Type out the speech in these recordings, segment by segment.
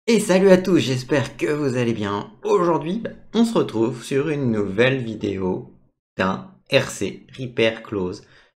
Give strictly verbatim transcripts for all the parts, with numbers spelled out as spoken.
Et salut à tous, j'espère que vous allez bien. Aujourd'hui, bah, on se retrouve sur une nouvelle vidéo d'un R C, Repair Close,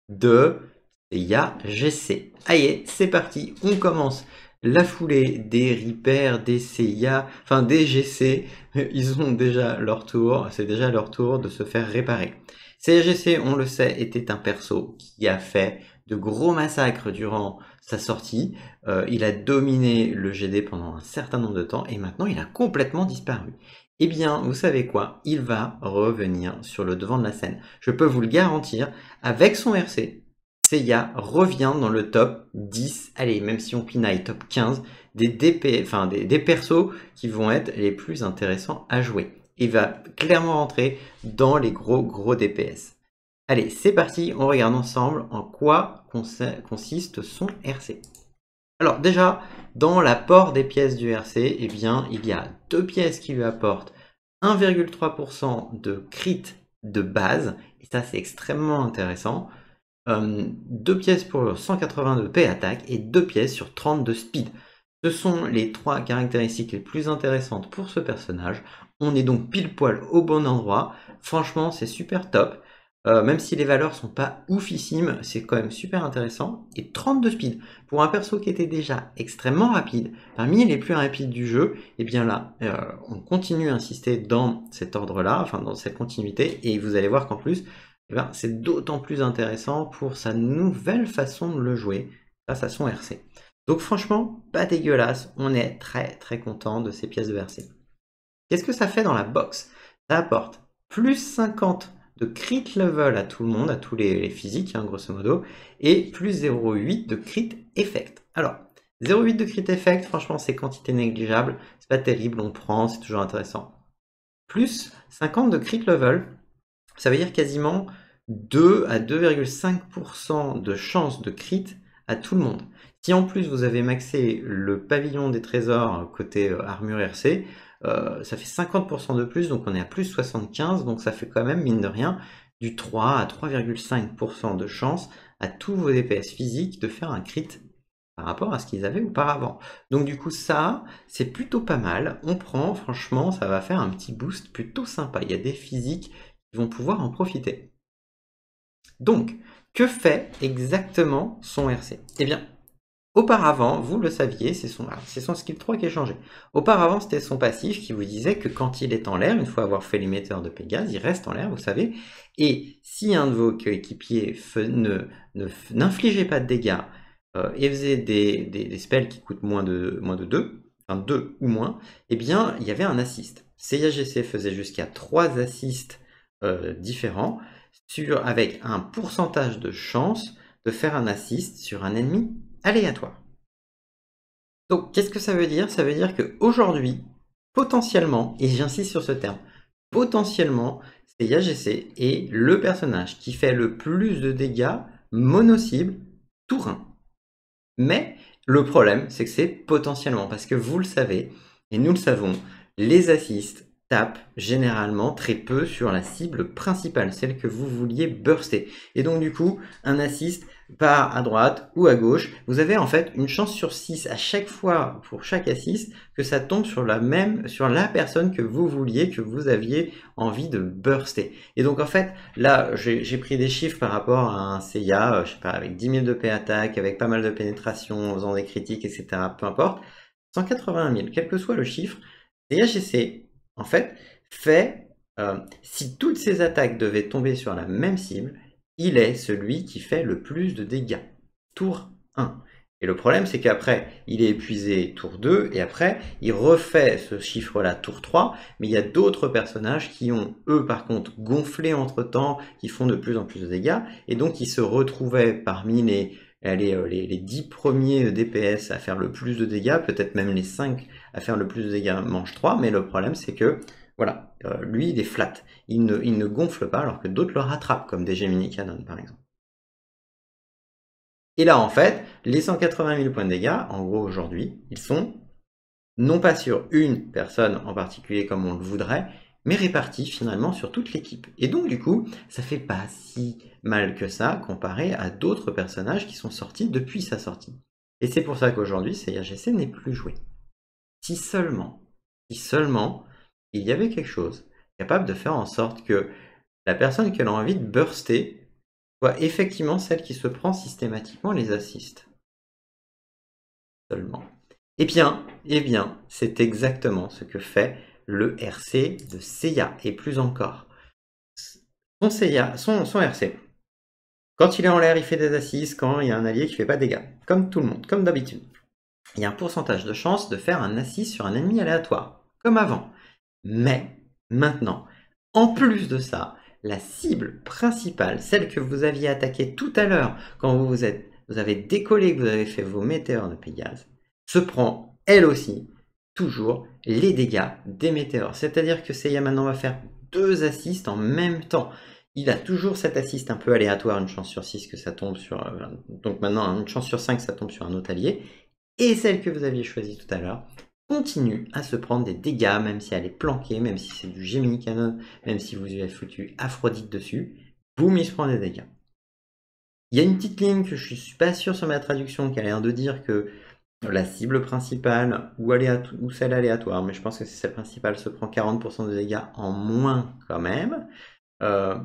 de Seiya G C. Allez, c'est parti, on commence la foulée des repairs des Seiya, enfin des G C. Ils ont déjà leur tour, c'est déjà leur tour de se faire réparer. Seiya G C, on le sait, était un perso qui a fait de gros massacres durant sa sortie. Euh, il a dominé le G D pendant un certain nombre de temps et maintenant il a complètement disparu. Eh bien, vous savez quoi? Il va revenir sur le devant de la scène. Je peux vous le garantir, avec son R C, Seiya revient dans le top dix, allez, même si on pinaille top quinze, des, D P, enfin, des, des persos qui vont être les plus intéressants à jouer. Il va clairement rentrer dans les gros gros D P S. Allez, c'est parti, on regarde ensemble en quoi consiste son R C. Alors déjà, dans l'apport des pièces du R C, eh bien, il y a deux pièces qui lui apportent un virgule trois pour cent de crit de base, et ça c'est extrêmement intéressant. Euh, deux pièces pour cent quatre-vingt-deux P attaque et deux pièces sur trente de speed. Ce sont les trois caractéristiques les plus intéressantes pour ce personnage. On est donc pile poil au bon endroit. Franchement, c'est super top. Euh, même si les valeurs sont pas oufissimes, c'est quand même super intéressant. Et trente de speed, pour un perso qui était déjà extrêmement rapide, parmi les plus rapides du jeu, et eh bien là, euh, on continue à insister dans cet ordre-là, enfin dans cette continuité, et vous allez voir qu'en plus, eh ben, c'est d'autant plus intéressant pour sa nouvelle façon de le jouer grâce à son R C. Donc franchement, pas dégueulasse, on est très très content de ces pièces de R C. Qu'est-ce que ça fait dans la box? Ça apporte plus cinquante de crit level à tout le monde, à tous les, les physiques, hein, grosso modo, et plus zéro virgule huit de crit effect. Alors, zéro virgule huit de crit effect, franchement, c'est quantité négligeable, c'est pas terrible, on prend, c'est toujours intéressant. Plus cinquante de crit level, ça veut dire quasiment deux à deux virgule cinq pour cent de chance de crit à tout le monde. Si en plus vous avez maxé le pavillon des trésors côté euh, armure R C, euh, ça fait cinquante pour cent de plus, donc on est à plus soixante-quinze, donc ça fait quand même, mine de rien, du trois à trois virgule cinq pour cent de chance à tous vos D P S physiques de faire un crit par rapport à ce qu'ils avaient auparavant. Donc du coup ça, c'est plutôt pas mal. On prend, franchement, ça va faire un petit boost plutôt sympa. Il y a des physiques qui vont pouvoir en profiter. Donc, que fait exactement son R C? Eh bien, auparavant, vous le saviez, c'est son, c'est son skill trois qui est changé. Auparavant, c'était son passif qui vous disait que quand il est en l'air, une fois avoir fait l'émetteur de Pégase, il reste en l'air, vous savez. Et si un de vos coéquipiers ne, ne, n'infligeait pas de dégâts euh, et faisait des, des, des spells qui coûtent moins de, moins de deux, enfin deux ou moins, eh bien, il y avait un assist. Seiya G C faisait jusqu'à trois assists euh, différents sur, avec un pourcentage de chance de faire un assist sur un ennemi aléatoire. Donc, qu'est-ce que ça veut dire? Ça veut dire qu'aujourd'hui, potentiellement, et j'insiste sur ce terme, potentiellement, Seiya G C est le personnage qui fait le plus de dégâts mono-cible tour un. Mais le problème, c'est que c'est potentiellement, parce que vous le savez, et nous le savons, les assists tapent généralement très peu sur la cible principale, celle que vous vouliez burster. Et donc du coup, un assist part à droite ou à gauche. Vous avez en fait une chance sur six à chaque fois, pour chaque assist, que ça tombe sur la même, sur la personne que vous vouliez, que vous aviez envie de burster. Et donc en fait, là, j'ai pris des chiffres par rapport à un Seiya, euh, je sais pas, avec dix mille de P attaque, avec pas mal de pénétration, en faisant des critiques, et cetera. Peu importe. cent quatre-vingt mille, quel que soit le chiffre, Seiya G C, en fait, fait, euh, si toutes ces attaques devaient tomber sur la même cible, il est celui qui fait le plus de dégâts. Tour un. Et le problème, c'est qu'après, il est épuisé tour deux, et après, il refait ce chiffre-là tour trois, mais il y a d'autres personnages qui ont, eux, par contre, gonflé entre-temps, qui font de plus en plus de dégâts, et donc ils se retrouvaient parmi les, les, les, les dix premiers D P S à faire le plus de dégâts, peut-être même les cinq à faire le plus de dégâts manche trois, mais le problème, c'est que, voilà, euh, lui, il est flat. Il ne, il ne gonfle pas, alors que d'autres le rattrapent, comme des Gemini Cannon, par exemple. Et là, en fait, les cent quatre-vingt mille points de dégâts, en gros, aujourd'hui, ils sont non pas sur une personne en particulier comme on le voudrait, mais répartis finalement sur toute l'équipe. Et donc, du coup, ça fait pas si mal que ça comparé à d'autres personnages qui sont sortis depuis sa sortie. Et c'est pour ça qu'aujourd'hui, Seiya G C n'est plus joué. si seulement, si seulement il y avait quelque chose capable de faire en sorte que la personne qu'elle a envie de burster soit effectivement celle qui se prend systématiquement les assists. Seulement. Eh bien, eh bien, c'est exactement ce que fait le R C de Seiya, et plus encore. Son, Seiya, son, son R C, quand il est en l'air, il fait des assists, quand il y a un allié qui ne fait pas de dégâts. Comme tout le monde, comme d'habitude. Il y a un pourcentage de chance de faire un assist sur un ennemi aléatoire, comme avant. Mais, maintenant, en plus de ça, la cible principale, celle que vous aviez attaquée tout à l'heure, quand vous, vous, êtes, vous avez décollé, que vous avez fait vos météores de Pégase, se prend, elle aussi, toujours les dégâts des météores. C'est-à-dire que Seiya maintenant va faire deux assists en même temps. Il a toujours cet assist un peu aléatoire, une chance sur six que ça tombe sur... Euh, donc maintenant, une chance sur cinq, ça tombe sur un autre allié. Et celle que vous aviez choisie tout à l'heure continue à se prendre des dégâts, même si elle est planquée, même si c'est du Gemini Cannon, même si vous lui avez foutu Aphrodite dessus. Boum, il se prend des dégâts. Il y a une petite ligne que je ne suis pas sûr sur ma traduction qui a l'air de dire que la cible principale ou, ou celle aléatoire, mais je pense que c'est celle principale, se prend quarante pour cent de dégâts en moins quand même. Euh,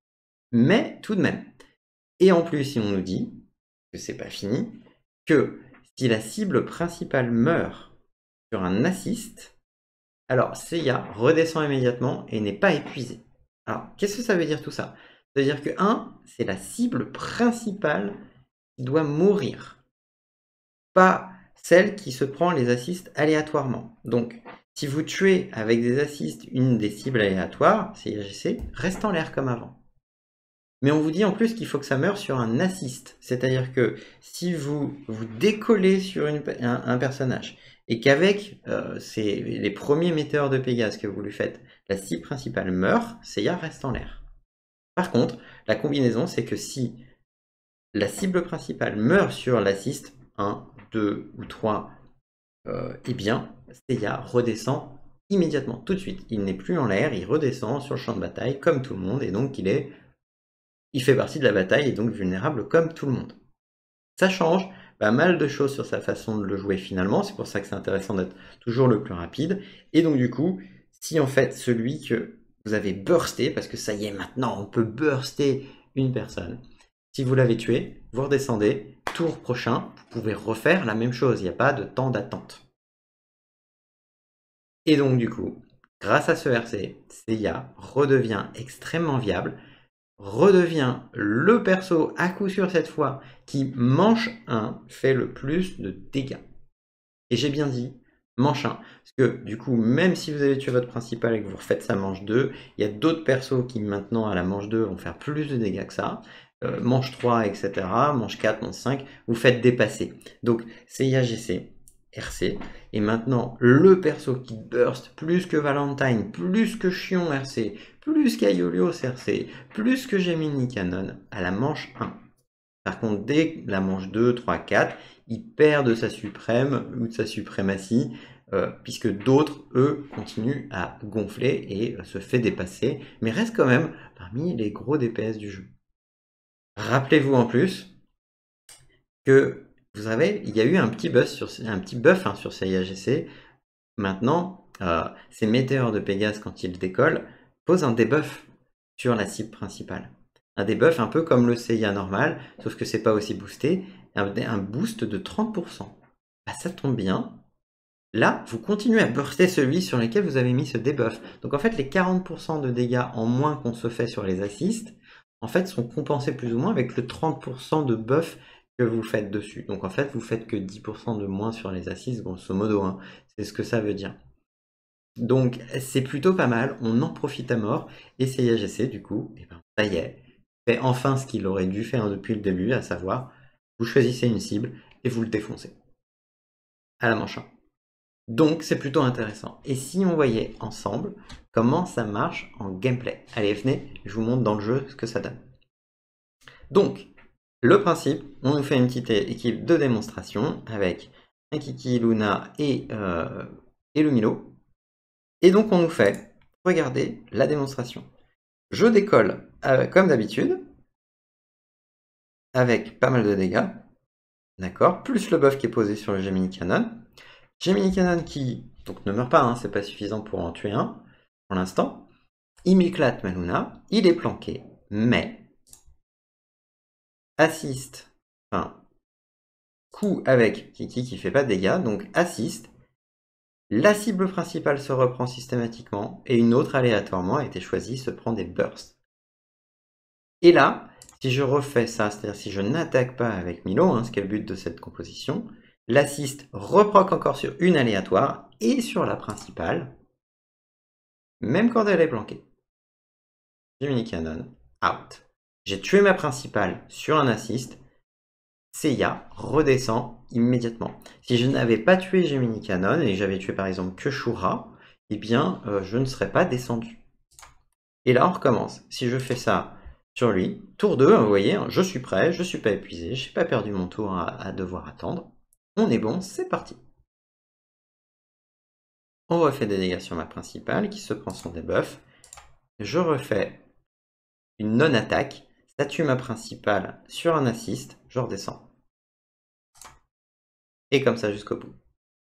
mais tout de même. Et en plus, si on nous dit que c'est pas fini, que si la cible principale meurt sur un assist, alors Seiya redescend immédiatement et n'est pas épuisé. Alors, qu'est-ce que ça veut dire tout ça? Ça veut dire que un, c'est la cible principale qui doit mourir, pas celle qui se prend les assists aléatoirement. Donc, si vous tuez avec des assists une des cibles aléatoires, Seiya G C, reste en l'air comme avant. Mais on vous dit en plus qu'il faut que ça meure sur un assist. C'est-à-dire que si vous vous décollez sur une, un, un personnage et qu'avec euh, les premiers météores de Pégase que vous lui faites, la cible principale meurt, Seiya reste en l'air. Par contre, la combinaison, c'est que si la cible principale meurt sur l'assist, un, deux ou trois, euh, eh bien, Seiya redescend immédiatement, tout de suite. Il n'est plus en l'air, il redescend sur le champ de bataille comme tout le monde, et donc il est... Il fait partie de la bataille et donc vulnérable comme tout le monde. Ça change pas mal de choses sur sa façon de le jouer finalement, c'est pour ça que c'est intéressant d'être toujours le plus rapide. Et donc du coup, si en fait celui que vous avez bursté, parce que ça y est maintenant on peut burster une personne, si vous l'avez tué, vous redescendez, tour prochain, vous pouvez refaire la même chose, il n'y a pas de temps d'attente. Et donc du coup, grâce à ce R C, Seiya redevient extrêmement viable, redevient le perso à coup sûr cette fois qui manche un fait le plus de dégâts. Et j'ai bien dit manche un, parce que du coup même si vous avez tué votre principal et que vous refaites sa manche deux, il y a d'autres persos qui maintenant à la manche deux vont faire plus de dégâts que ça. Euh, manche trois, et cetera. Manche quatre, manche cinq, vous faites dépasser. Donc Seiya G C, R C, et maintenant le perso qui burst plus que Valentine, plus que Chion R C, plus qu'Aiolios R C, plus que Gemini Cannon à la manche un. Par contre, dès la manche deux, trois, quatre, il perd de sa suprême ou de sa suprématie, euh, puisque d'autres, eux, continuent à gonfler et euh, se fait dépasser, mais reste quand même parmi les gros D P S du jeu. Rappelez-vous en plus que vous avez, il y a eu un petit buzz sur, un petit buff hein, sur Seiya G C. Maintenant, euh, ces météores de Pégase, quand ils décollent, posent un debuff sur la cible principale. Un debuff un peu comme le Seiya normal, sauf que c'est pas aussi boosté, un, un boost de trente pour cent. Bah, ça tombe bien. Là, vous continuez à burster celui sur lequel vous avez mis ce debuff. Donc en fait, les quarante pour cent de dégâts en moins qu'on se fait sur les assists, en fait, sont compensés plus ou moins avec le trente pour cent de buff que vous faites dessus. Donc en fait, vous faites que dix pour cent de moins sur les assists, grosso modo. Hein. C'est ce que ça veut dire. Donc c'est plutôt pas mal, on en profite à mort. Et Seiya G C, du coup, et ben, ça y est, fait enfin ce qu'il aurait dû faire depuis le début, à savoir, vous choisissez une cible et vous le défoncez. À la manche un. Donc c'est plutôt intéressant. Et si on voyait ensemble comment ça marche en gameplay. Allez, venez, je vous montre dans le jeu ce que ça donne. Donc, le principe, on nous fait une petite équipe de démonstration avec un Kiki, Luna et, euh, et le Milo. Et donc on nous fait, regardez la démonstration. Je décolle euh, comme d'habitude, avec pas mal de dégâts, d'accord, plus le buff qui est posé sur le Gemini Cannon. Gemini Cannon qui donc ne meurs pas, hein, c'est pas suffisant pour en tuer un, pour l'instant. Il m'éclate ma Luna, il est planqué, mais assiste, enfin, coup avec Kiki qui fait pas de dégâts, donc assiste, la cible principale se reprend systématiquement, et une autre aléatoirement a été choisie, se prend des bursts. Et là, si je refais ça, c'est-à-dire si je n'attaque pas avec Milo, hein, ce qui est le but de cette composition, l'assist reproc encore sur une aléatoire et sur la principale, même quand elle est planquée. Gemini Cannon, out. J'ai tué ma principale sur un assist, Seiya redescend immédiatement. Si je n'avais pas tué Gemini Cannon et j'avais tué par exemple que Shura, eh bien euh, je ne serais pas descendu. Et là on recommence. Si je fais ça sur lui, tour deux, vous voyez, je suis prêt, je ne suis pas épuisé, je n'ai pas perdu mon tour à, à devoir attendre. On est bon, c'est parti. On refait des dégâts sur ma principale qui se prend son debuff. Je refais une non-attaque, ça tue ma principale sur un assist, je redescends. Et comme ça jusqu'au bout.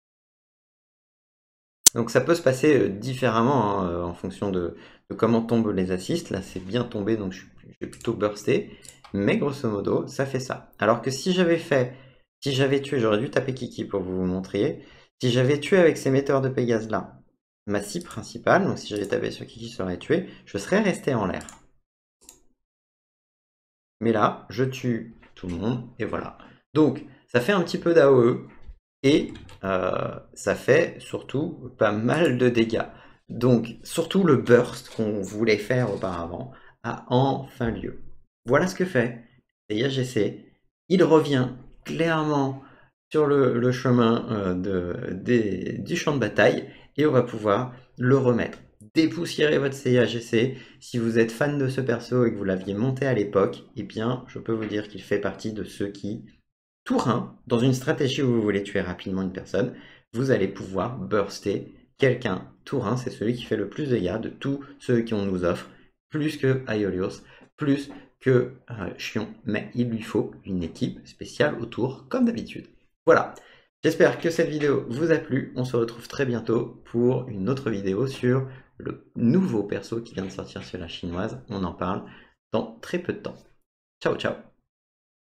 Donc ça peut se passer différemment hein, en fonction de, de comment tombent les assists. Là c'est bien tombé donc je, je vais plutôt burster. Mais grosso modo ça fait ça. Alors que si j'avais fait, si j'avais tué, j'aurais dû taper Kiki pour vous montrer. Si j'avais tué avec ces metteurs de Pégase là, ma cible principale, donc si j'avais tapé sur Kiki je serais tué, je serais resté en l'air. Mais là je tue tout le monde et voilà. Donc ça fait un petit peu d'A O E. Et euh, ça fait surtout pas mal de dégâts. Donc surtout le burst qu'on voulait faire auparavant a enfin lieu. Voilà ce que fait Seiya G C. Il revient clairement sur le, le chemin euh, de, des, du champ de bataille et on va pouvoir le remettre. Dépoussiérez votre Seiya G C. Si vous êtes fan de ce perso et que vous l'aviez monté à l'époque, eh bien je peux vous dire qu'il fait partie de ceux qui... Tour un, dans une stratégie où vous voulez tuer rapidement une personne, vous allez pouvoir burster quelqu'un. Tour un, c'est celui qui fait le plus de dégâts de tous ceux qu'on nous offre, plus que Aeolios, plus que euh, Chion, mais il lui faut une équipe spéciale autour, comme d'habitude. Voilà, j'espère que cette vidéo vous a plu. On se retrouve très bientôt pour une autre vidéo sur le nouveau perso qui vient de sortir sur la chinoise. On en parle dans très peu de temps. Ciao, ciao!